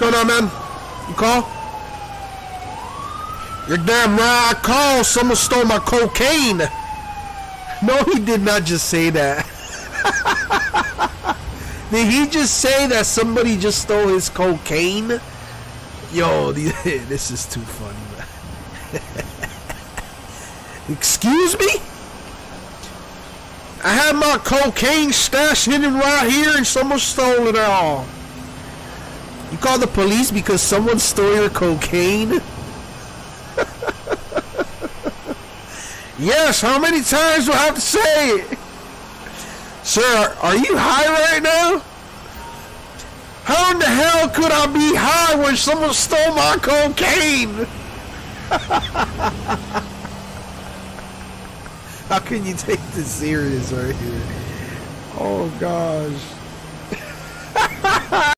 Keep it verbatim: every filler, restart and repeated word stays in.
going on, man? You call? You're damn right I called. Someone stole my cocaine. No, he did not just say that. Did he just say that somebody just stole his cocaine? Yo, this is too funny, man. Excuse me? I had my cocaine stashed hidden right here and someone stole it all. You call the police because someone stole your cocaine? Yes, how many times do I have to say it? Sir, are you high right now? How in the hell could I be high when someone stole my cocaine? How can you take this serious right here? Oh gosh.